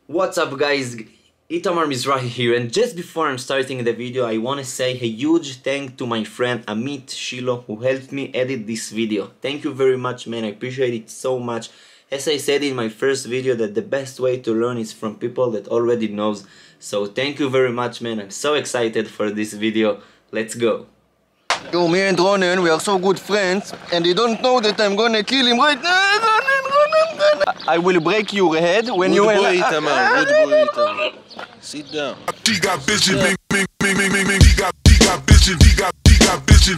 What's up guys, Itamar Mizrahi here, and just before I'm starting the video I want to say a huge thank to my friend AMIT SHILLO who helped me edit this video. Thank you very much, man, I appreciate it so much. As I said in my first video that the best way to learn is from people that already knows. So thank you very much, man, I'm so excited for this video. Let's go. Yo, me and Ronen, we are so good friends, and they don't know that I'm gonna kill him right now. Ronen. I will break your head when you... Good boy, Itamar. Good boy, Itamar. Sit down. He got vision, he got vision, he got vision.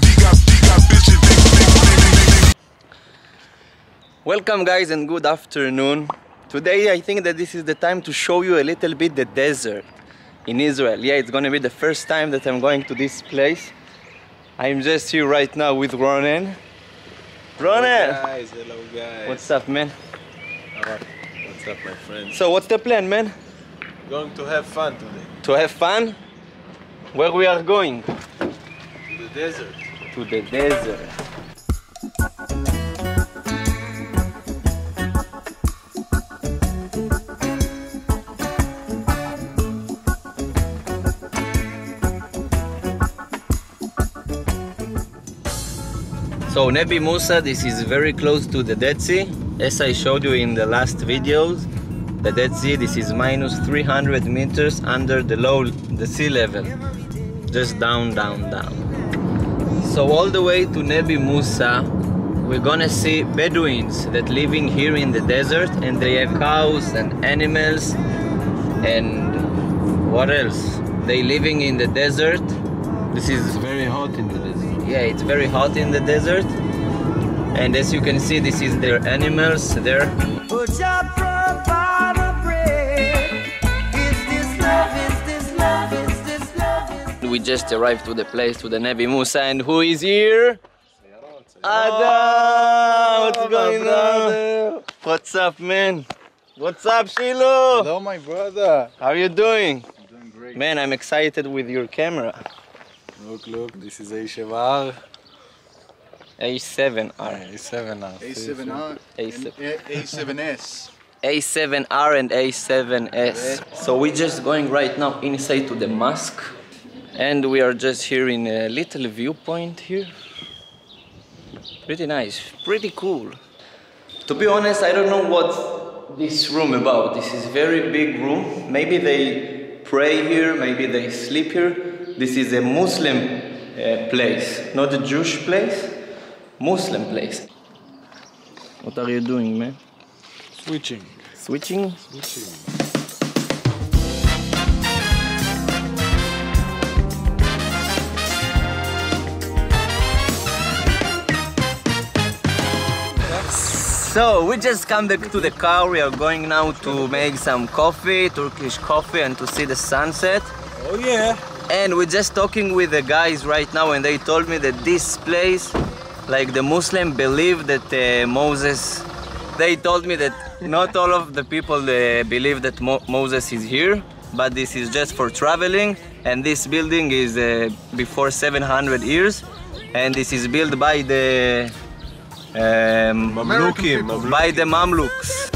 Welcome guys and good afternoon. Today I think that this is the time to show you a little bit the desert in Israel. Yeah, it's gonna be the first time that I'm going to this place. I'm just here right now with Ronen. Ronen! Hello guys. What's up, man? What's up, my friends? So what's the plan, man? Going to have fun today. To have fun? Where we are going? To the desert. To the desert. So Nebi Musa, this is very close to the Dead Sea. As I showed you in the last videos, the Dead Sea, this is minus 300 meters under the sea level. Just down, down, down. So all the way to Nebi Musa, we're gonna see Bedouins that living here in the desert, and they have cows and animals and what else? They living in the desert. This is Very hot in the desert. yeah, it's very hot in the desert, and as you can see, this is their animals there. We just arrived to the place, to the Nebi Musa, and who is here? Adam! What's going on? What's up, man? What's up, Shiloh? Hello, my brother. How are you doing? I'm doing great. Man, I'm excited with your camera. Look, this is A7R. A7R. A7R. A7R A7. A7S. A7R and A7S. So we're just going right now inside to the mosque, and we are just here in a little viewpoint here. Pretty nice, pretty cool. To be honest, I don't know what this room about. This is very big room. Maybe they pray here, maybe they sleep here. This is a Muslim place, not a Jewish place. Muslim place. What are you doing, man? Switching. Switching? So we just come back to the car. We are going now to make some coffee, Turkish coffee, and to see the sunset. Oh yeah. And we're just talking with the guys right now, and they told me that this place, like the Muslim believe that Moses, they told me that not all of the people believe that Moses is here, but this is just for traveling, and this building is before 700 years, and this is built by the Mamlukim. by the Mamluks.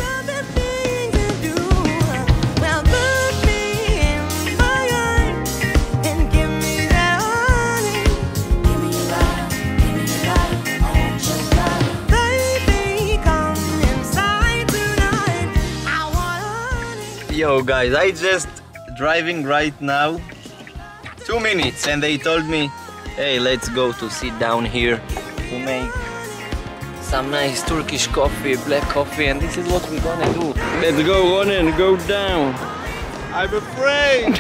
Yo guys, I just driving right now 2 minutes, and they told me, hey, let's go to sit down here to make some nice Turkish coffee, black coffee, and this is what we're gonna do. Let's go, Ronen, go down. I'm afraid.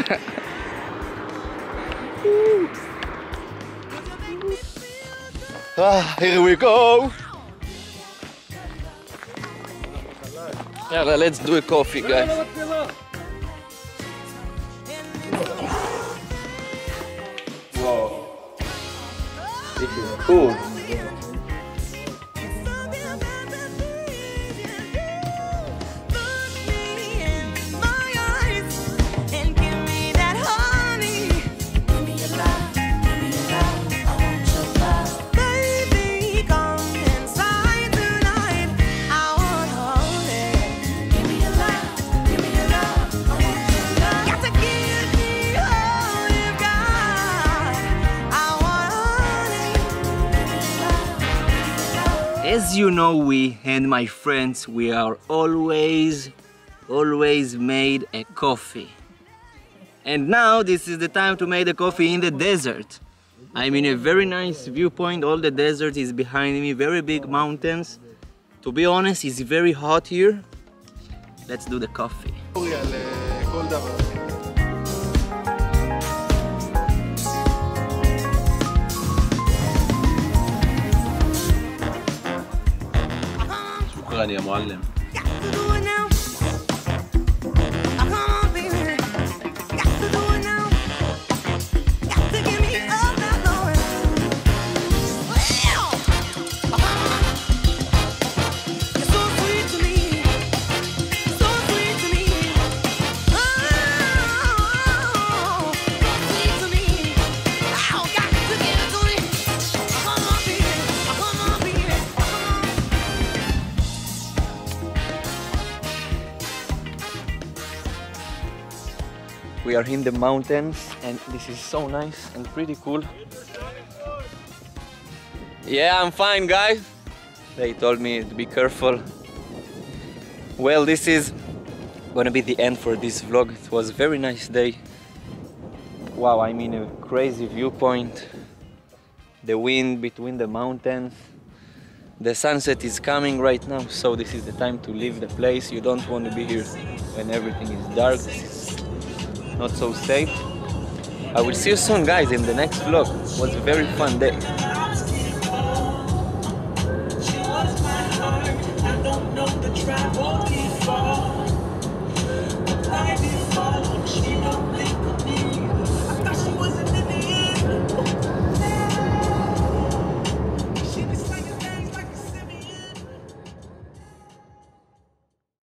Here we go. Yeah, let's do a coffee, guys. Whoa. This is cool. As you know, we and my friends, we are always made a coffee. And now this is the time to make the coffee in the desert. I'm in a very nice viewpoint. All the desert is behind me, very big mountains. To be honest, it's very hot here. Let's do the coffee. شكرا يا معلم. We are in the mountains and this is so nice and pretty cool. Yeah, I'm fine, guys. They told me to be careful. Well, this is gonna be the end for this vlog. It was a very nice day. Wow, I'm in a crazy viewpoint. The wind between the mountains. The sunset is coming right now, so this is the time to leave the place. You don't want to be here when everything is dark. This is not so safe. I will see you soon, guys, in the next vlog. It was a very fun day.